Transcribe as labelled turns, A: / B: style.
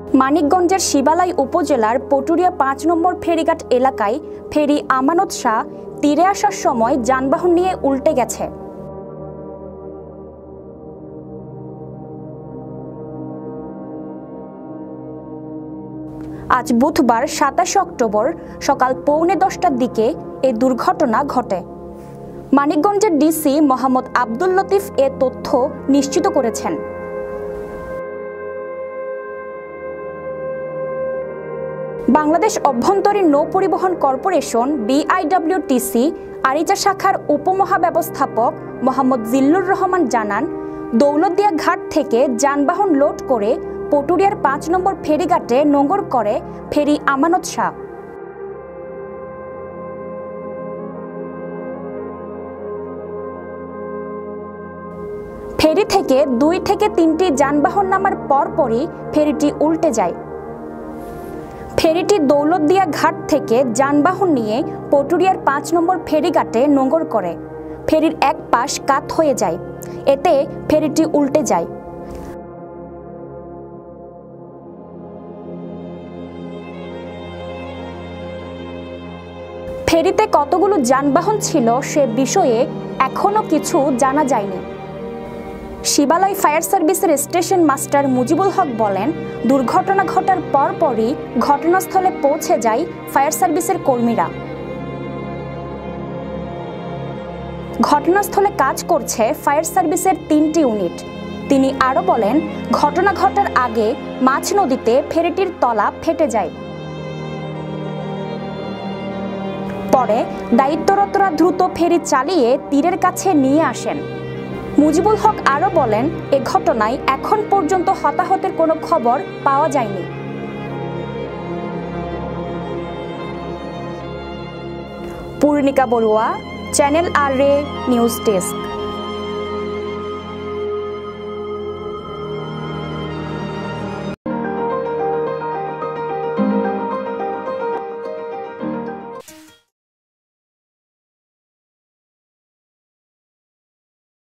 A: মানিকগঞ্জের শিবালয় উপজেলার পটুরিয়া ৫ নম্বর ফেরিঘাট এলাকায় ফেরি আমানত শাহ তীরে আসার সময় যানবাহন নিয়ে উল্টে গেছে। আজ বুধবার ২৭ অক্টোবর সকাল ৯:৩০টার দিকে এই দুর্ঘটনা ঘটে। মানিকগঞ্জের ডিসি মোহাম্মদ আব্দুল লতিফ এ তথ্য নিশ্চিত করেছেন। বাংলাদেশ অভ্যন্তরীণ নৌ পরিবহন কর্পোরেশন BIWTC আরিচা শাখার উপমহাব্যবস্থাপক মোহাম্মদ জিল্লুর রহমান জানান, দৌলতদিয়া ঘাট থেকে যানবাহন লোড করে পটুরিয়ার ৫ নম্বর ফেরিঘাটে নোঙর করে ফেরি আমানত শাহ। ফেরি থেকে ২ থেকে ৩টি যানবাহন নামার পরপরই ফেরিটি উল্টে যায়। ফেরিটি দৌলতদিয়া ঘাট থেকে যানবাহন নিয়ে পটুরিয়ার ৫ নম্বর ফেরিঘাটে নোঙর করে। ফেরির এক পাশ কাত হয়ে যায়, এতে ফেরিটি উল্টে যায়। ফেরিতে কতগুলো যানবাহন ছিল সে বিষয়ে এখনো কিছু জানা যায়নি। শিবালয় ফায়ার সার্ভিসের স্টেশন মাস্টার মুজিবুল হক বলেন, দুর্ঘটনা ঘটার পরপরই ঘটনাস্থলে পৌঁছে যায় ফায়ার সার্ভিসের কর্মীরা। ঘটনাস্থলে কাজ করছে ফায়ার সার্ভিসের ৩টি ইউনিট। তিনি আরও বলেন, ঘটনা ঘটার আগে মাছ নদীতে ফেরিটির তলা ফেটে যায়। পরে দায়িত্বরতরা দ্রুত ফেরি চালিয়ে তীরের কাছে নিয়ে আসেন। মুজিবুল হক আরও বলেন, এ ঘটনায় এখন পর্যন্ত হতাহতের কোনো খবর পাওয়া যায়নি। Purnika Barua, channel R news desk.